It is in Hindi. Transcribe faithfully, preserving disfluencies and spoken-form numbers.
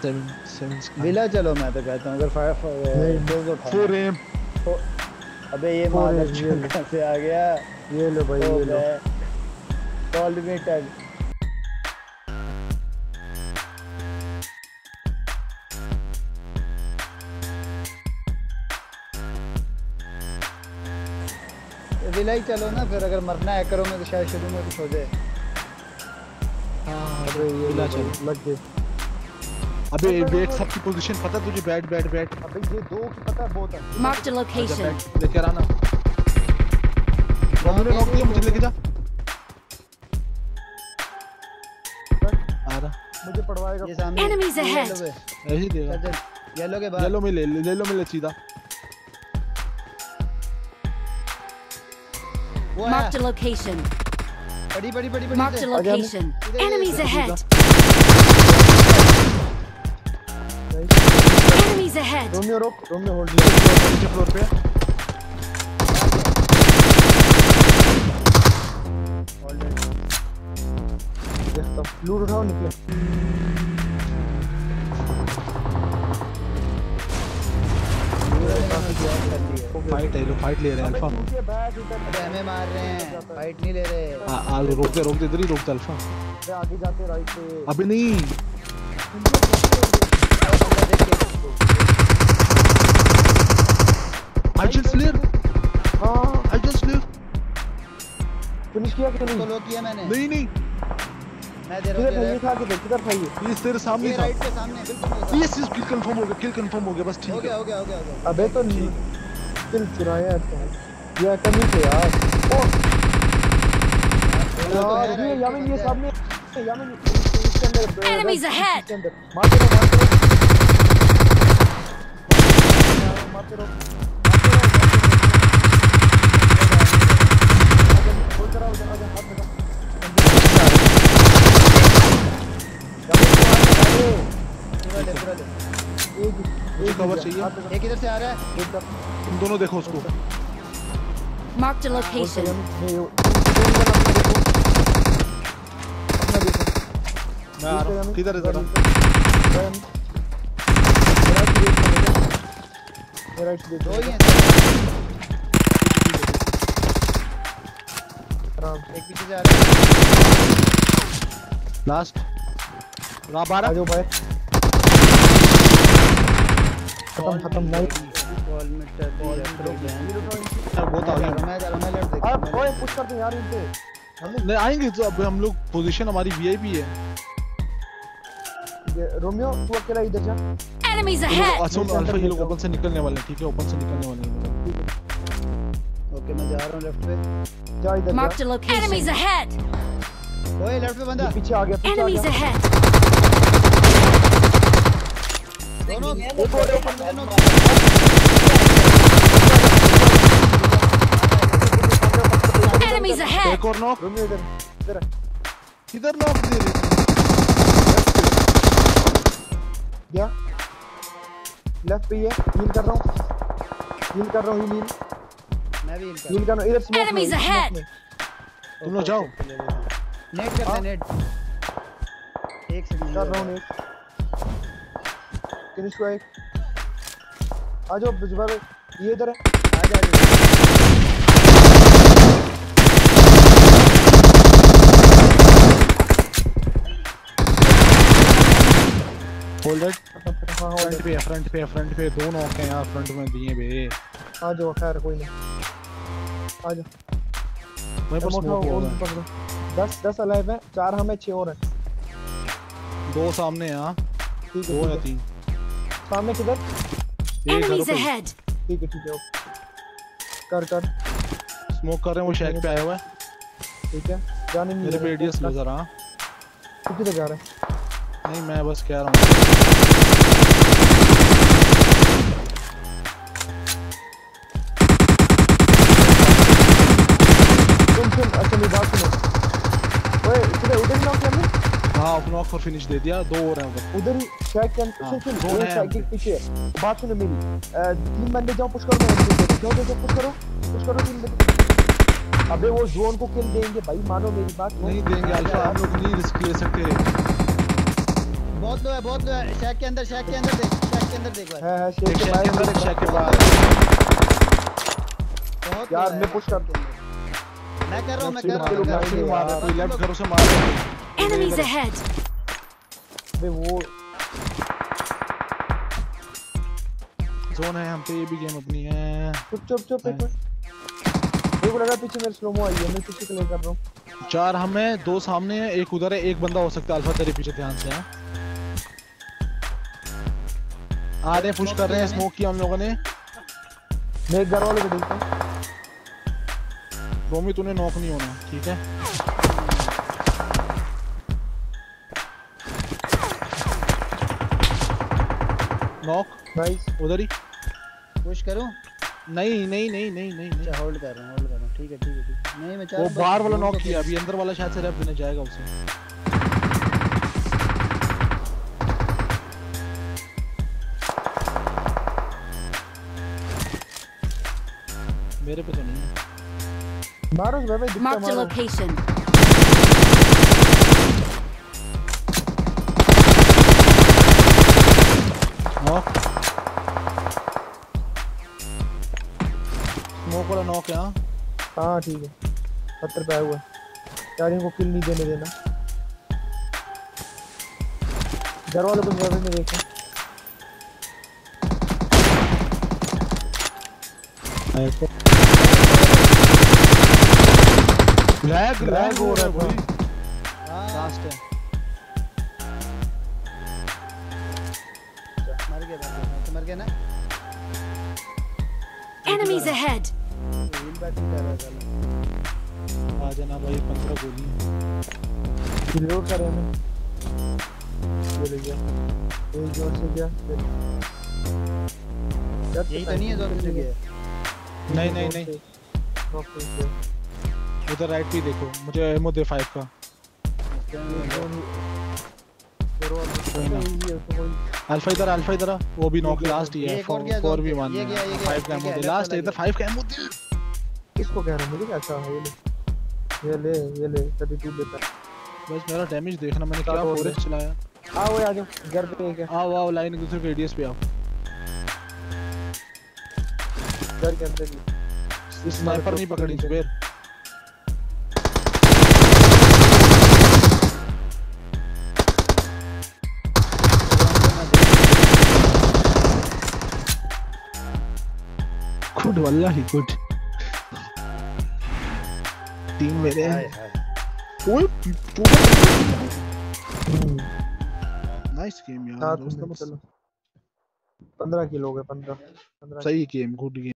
सेवन सेवन विला चलो मैं तो कहता हूँ अगर फाइव फोर उठा फोर एम अबे ये मादर कहाँ से आ गया ये लो भाई ये लो कॉल मी टग विला ही चलो ना फिर अगर मरना है करो में तो शायद शुरू में कुछ हो जाए। हाँ अबे ये विला चलो लग गए। अबे बैट सबकी पोजीशन पता तुझे बैट बैट बैट अबे ये दो की पता है बहुत है। मार्क द लोकेशन लेके आना हमने नॉक किया मुझे लेके जा आ रहा मुझे पड़वाएगा ये सामने एनिमीज अहेड ऐसे देगा येलो के बाद येलो में ले येलो में ले सीधा Mark the location. बड़ी बड़ी बड़ी बड़ी Mark the location. Enemies ahead. Enemies ahead. Romeo रोक रोमियो होल्ड नीचे फ्लोर पे देखता लूट उठाओ निकले फाइट है लोग फाइट ले रहे हैं अल्फा अबे हमें मार रहे हैं फाइट नहीं ले रहे आ आ रोक दे रोक दे इधर ही रोक दे अल्फा अबे आगे जाते राइट पे अबे नहीं I just clear हां I just clear फिनिश किया कि नहीं तो लो किया मैंने नहीं नहीं मैं दे रहा हूं किधर था कि किधर था ये ये तेरे सामने था राइट पे सामने बिल्कुल यस यस किल कंफर्म हो गया किल कंफर्म हो गया बस ठीक है हो गया हो गया हो गया अबे तो किल चुराया तो ये कमी से यार ओ यार ये यामिन ये सामने यामिन इसके अंदर Enemies ahead. मार दो मार दो मार दो बोल रहा हूं आजा हाथ लगा पूरा ले पूरा ले एक मुझे कवर चाहिए एक इधर से आ रहा है तुम दोनों देखो उसको Mark the location. मैं आ रहा हूं किधर इधर राइट दे दो ही हैं एक पीछे से आ रहा है लास्ट रा बारह आ जाओ भाई खत्म खत्म नहीं बॉल में टच बॉल में बहुत आ गया मैं जा रहा मैं लड़ देख अब ओए पुश कर दे यार इनसे हम नहीं आएंगे तो अब हम लोग पोजीशन हमारी वीआईपी है ये रोमियो तू अकेला इधर जा Enemies ahead. अच्छा अल्फा ये लोग ओपन से निकलने वाले हैं ठीक है ओपन से निकलने वाले हैं ओके मैं जा रहा हूं लेफ्ट पे जा इधर Mark the location. Enemies ahead. ओए लेफ्ट पे बंदा पीछे आ गया पीछे आ Enemies गया ahead. दोनों एक और एक दोनों Enemies ahead. एक और नॉक रोमियो इधर इधर किधर नॉक दे रहे गया लेफ्ट पे ये हील कर रहा हूं हील कर रहा हूं हील मैं भी हिल कर हील कर रहा हूं इधर स्मोक Enemies ahead. तुम लोग जाओ नेट करते हैं नेट एक सेकंड कर रहा हूं नेट फिनिश हुआ एक आ जाओ जुबार ये इधर है आ जा होल्ड इट हां फ्रंट पे फ्रंट पे फ्रंट पे दो नॉक हैं यार फ्रंट में दिए बे आ जाओ खैर कोई नहीं आ जाओ मैं बस स्मोक होगा दस दस अलाइव है चार हमें छह और है दो सामने हैं हां ठीक है दो या तीन सामने किधर Enemies ahead. ठीक है ठीक है कर कर स्मोक कर रहे हैं वो शैक पे आया हुआ है ठीक है जाने नहीं मेरे पे एडीएस नजर आ तू किधर जा रहा है नहीं मैं बस कह रहा हूं तुम सुन अच्छा मेरी बात सुनो ओए इधर उधर नॉक कर ले हां नॉक और फिनिश दे दिया दो और हैं उधर उधर ही शैक के सुन सुन दो दो हैं शैक के पीछे बात सुनो मेरी तीन बंदे जाओ पुश करो मैं क्यों देखो पुश करो पुश करो तीन बंदे अबे वो जोन को किल देंगे भाई मानो मेरी बात नहीं देंगे अल्फा हम लोग नहीं रिस्क ले सकते बहुत बहुत लो है, बहुत लो है। शैक के अंदर, शैक के अंदर देख, शैक के अंदर देख भाई। है है एक शेक के शैक के अंदर, एक शैक के बाहर। बहुत यार, लो है मैं push कर- मैं कर रहा हूं, मैं कर लेफ्ट रहा से हूँ, मैं लेफ्ट कर से रहा मार रहा है, हूँ। कोई लेफ्ट करो से मार रहा है। Enemies ahead! बे वो जोन है हम पे, ये भी गेम अपनी है। चुप चुप चुप एक मिनट। मेरे को लगा पीछे मेरे स्लोमो आई है, मैं पीछे क्लियर कर रहा हूं। चार हमें, दो सामने है, एक उधर है, एक बंदा हो सकता है अल्फा तेरे पीछे, ध्यान से। हैं आ रहे, पुश कर रहे हैं, स्मोक किया हम लोगों ने। मैं एक घर वाले को देखता हूं। रोमी तूने नॉक नहीं होना, ठीक है? Knock nice. उधर ही। पुश करूं? नहीं नहीं नहीं नहीं नहीं नहीं। अच्छा होल्ड कर रहा हूं, होल्ड कर रहा हूं। ठीक है, ठीक है, ठीक है। नहीं मैं चाह वो रहा हूं बाहर बस वाला दूर नॉक तो किया, कोई- अभी अंदर वाला शायद से रैप देने जाएगा उसे। मेरे पे तो नहीं है। मारो उस भाई, दिखता Marked a मारो। location. नॉक, स्मोक वाला नॉक है। हाँ हाँ ठीक है, पत्थर पे आया हुआ है यार, इनको किल नहीं देने देना। घर वाले कुछ में देखो। लैग लैग हो रहा है भाई। हाँ, लास्ट है। मर गया, मर गया, तो मर गया ना। Enemies ahead! हील बैट कर रहा था। आ जाना भाई, पंद्रह गोली है। रिलोड कर रहे हैं। ये ले गया, एक जोर से गया फिर। यही तो नहीं है जो तुझे गया। नहीं नहीं नहीं, उधर राइट पे ही देखो, मुझे एमो दे फाइव का। अल्फा इधर, अल्फा इधर आ, वो भी नॉक लास्ट ही ये है। एक और गया, फोर ये भी गया, वन ये गया, ये गया, फाइव का ये एमो गया, दे लेफ्ट लास्ट है, वाला इधर फाइव का एमो दे। किसको कह रहा हूँ मुझे क्या? अच्छा ये ले, ये ले, ये ले थर्टी टू लेता है। बस मेरा डैमेज देखना, मैंने क्या और फोर एक्स चलाया। आओ आ जाओ, घर पे एक है, आओ आओ, लाइन दूसरे रेडियस पे आओ। घर के अंदर ही। इस स्नाइपर नहीं पकड़ी जुबैर। गुड वल्लाही गुड। टीम मेरे हाय हाय। ओए नाइस गेम यार, साथ दोस्तों में मतलब चलो। पंद्रह किलो हो गए, पंद्रह पंद्रह। सही गेम, गुड गेम।